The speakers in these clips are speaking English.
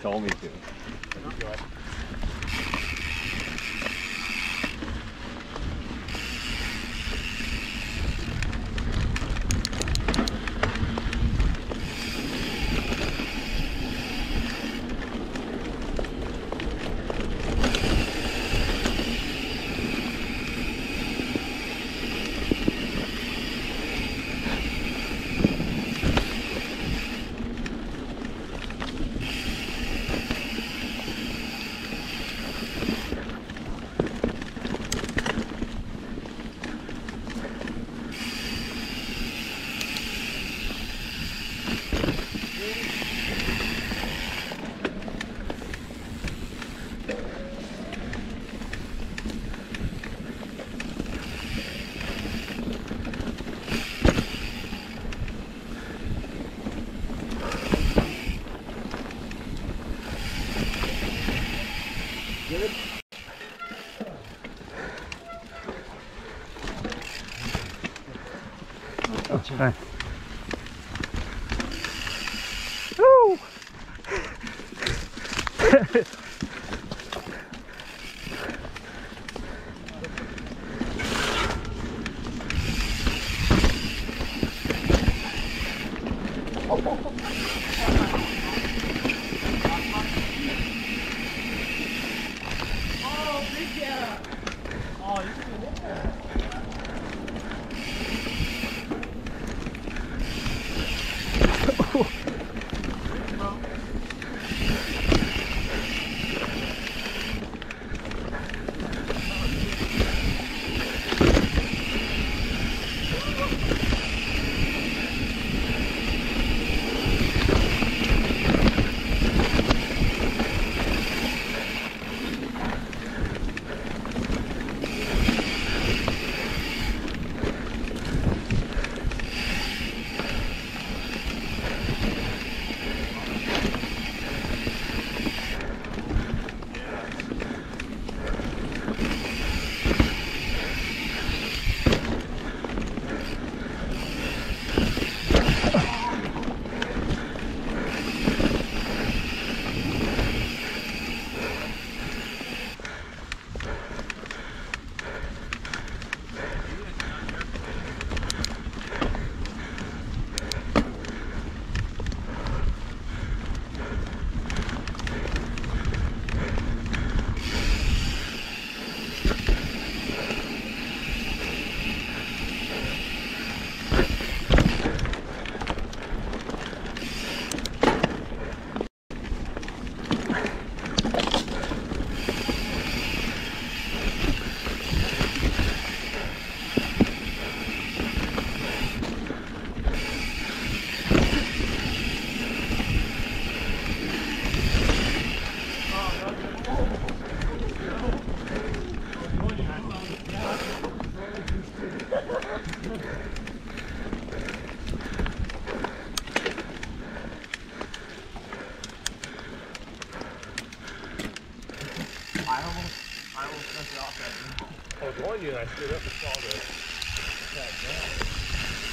told me to. Good. Okay. Woo! I almost sent it off at me. I was going to, and I stood up and saw that down.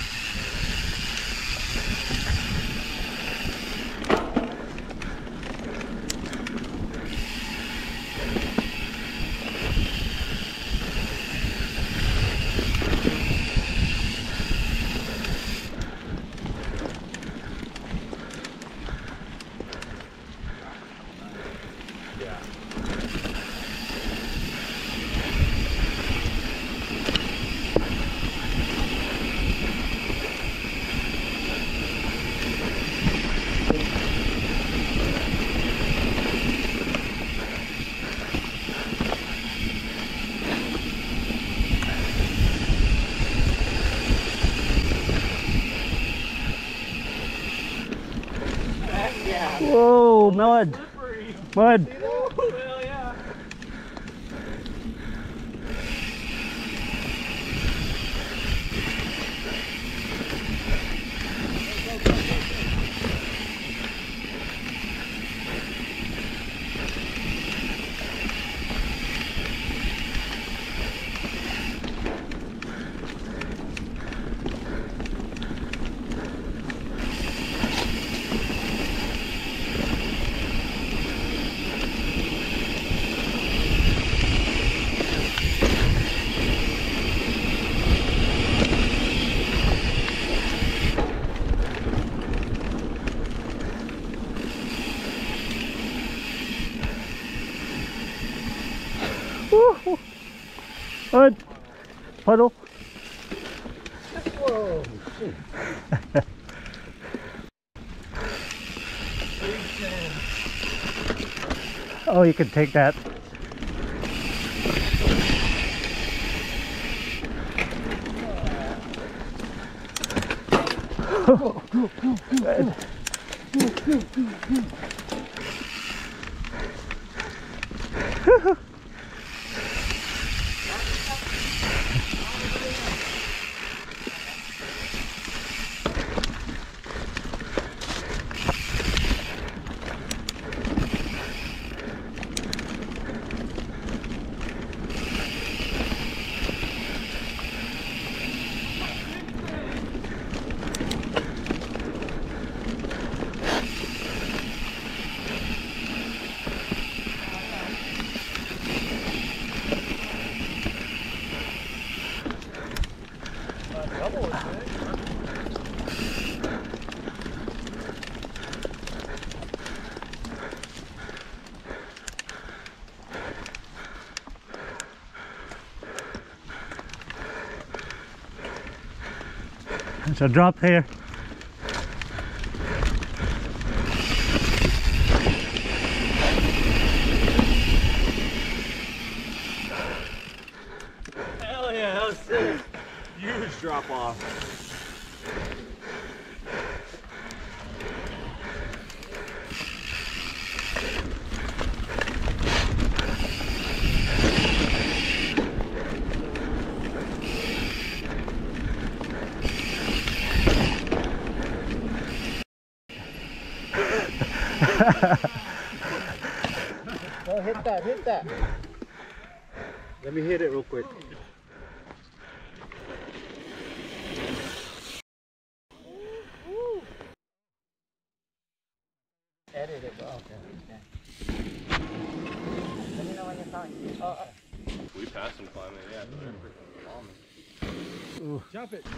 Whoa, mud. Mud. Well, yeah. puddle? Whoa. Oh, you can take that. Good. There's a drop here. Hell yeah, that was sick. Huge drop off. Oh, hit that, hit that. Let me hit it real quick. Edit it, okay. Let me know when you're fine. We passed some climbing, yeah. Jump it.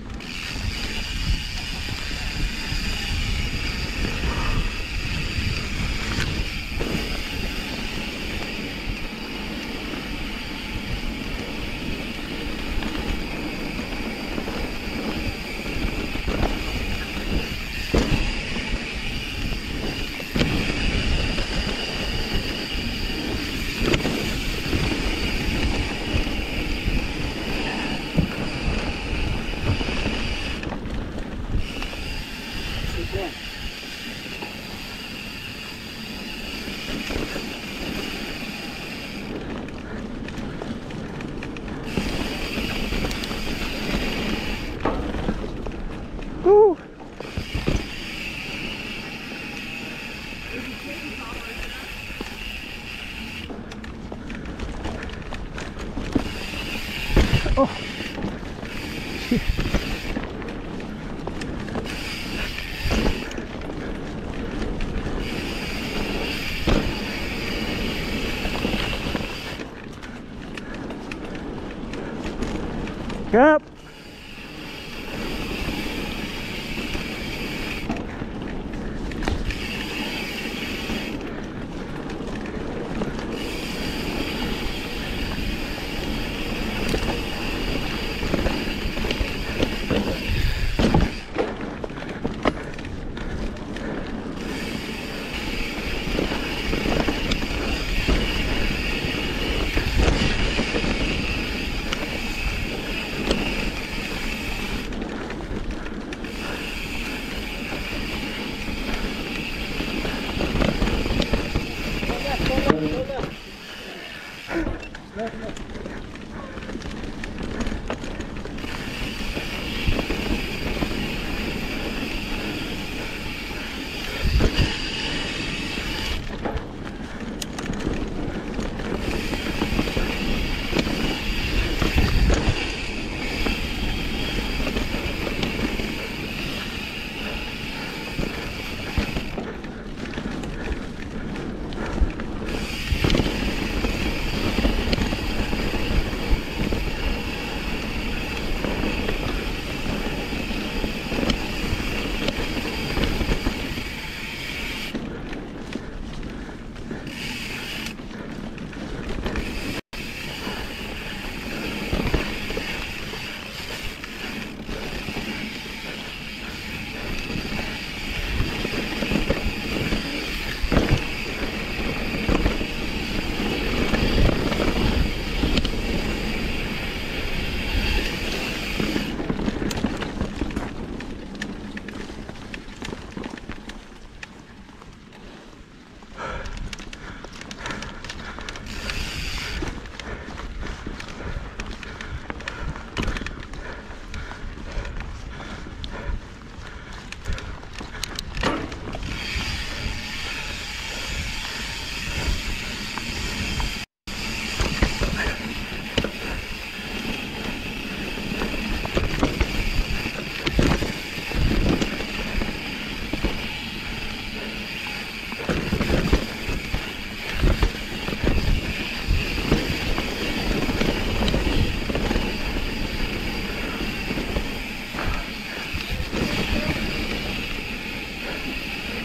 Woo! Oh! Yep.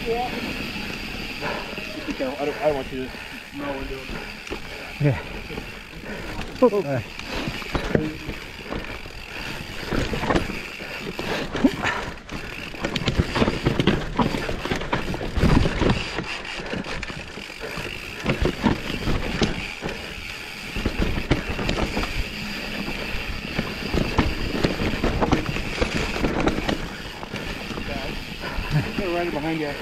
Be careful. I don't want you to know when doing it. Yeah. Oh, They're right behind you.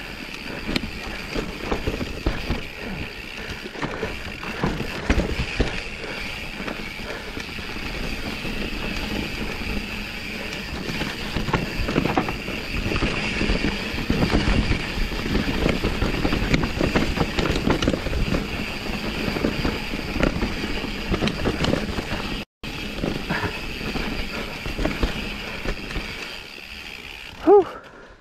whew.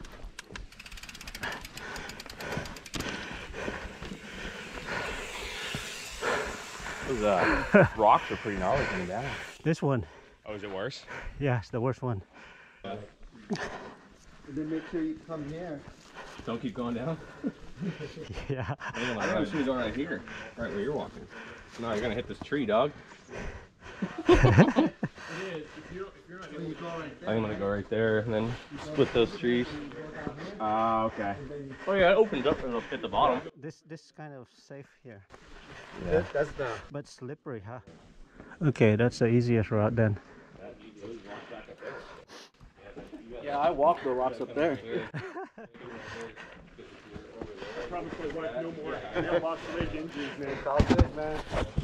Those rocks are pretty gnarly coming down. This one, Oh, is it worse? yeah, it's the worst one. And then make sure you come here. Don't keep going down. Yeah. I think we should go right here, right where you're walking. No, you're gonna hit this tree, dog. It is. If you're not going to go right there. I'm gonna go right there and then split those trees. Okay. Oh yeah, it opens up and it'll hit the bottom. This is kind of safe here, Yeah. That's the. but slippery, huh? Okay, that's the easiest route then. Yeah, I walked the rocks up there. Probably wipe no more mailbox leg injuries, man. It's all good, man.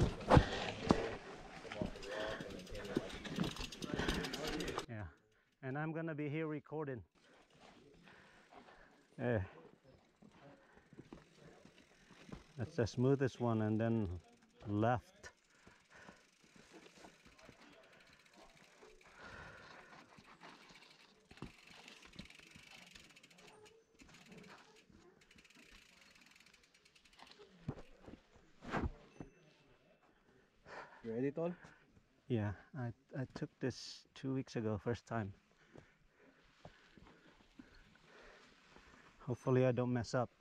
Yeah, and I'm gonna be here recording. That's the smoothest one, and then left. You ready, Tol? Yeah, I took this 2 weeks ago, first time. Hopefully I don't mess up.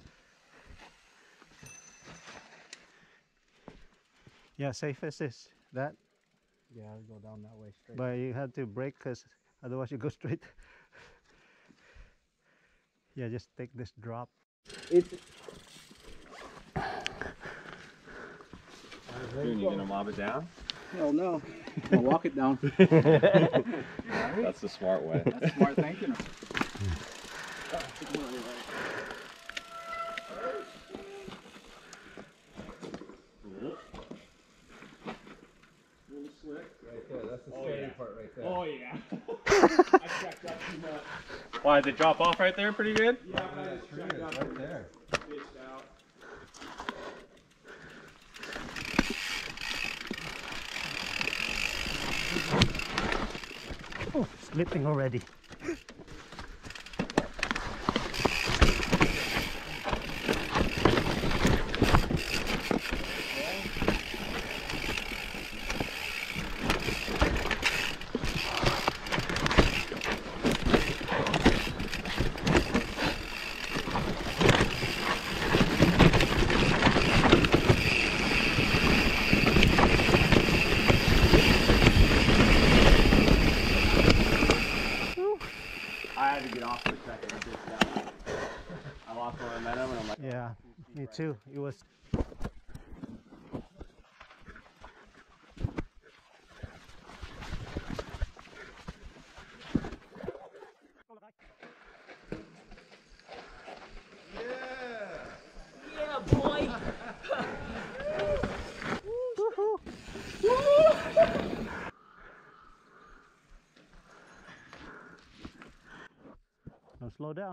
Yeah, safest is that, Yeah, I'll go down that way straight. but you have to brake because otherwise you go straight. Yeah, just take this drop. It's. Dude, you gonna mob it down? Hell no. I'm gonna walk it down. That's the smart way. That's smart thinking. That's the scary part right there. Oh, yeah. I checked that too much. Why, did it drop off right there pretty good? Yeah, I checked that Right there. fished out. Oh, slipping already. I had to get off for a second. I fished out. I lost my momentum and I'm like, Yeah, me too. It was. Don't slow down.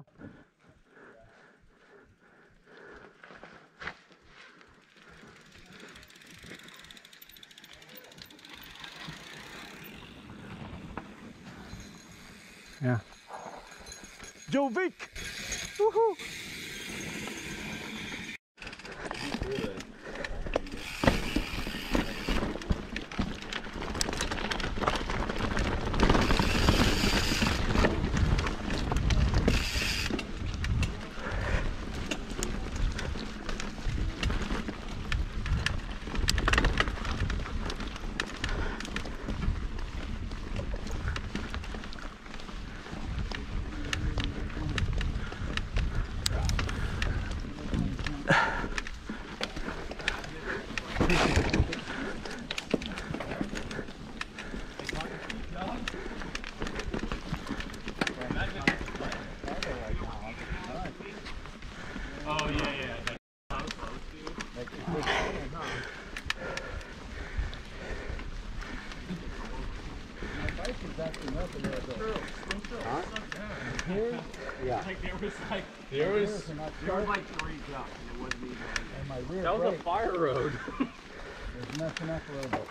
Yeah. Joe Vic! Woohoo! Yeah. Like there was There was like 3 jumps and it wasn't even. and my rear That was a brake fire road. was messing up a little bit.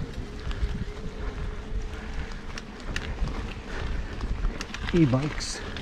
E-bikes.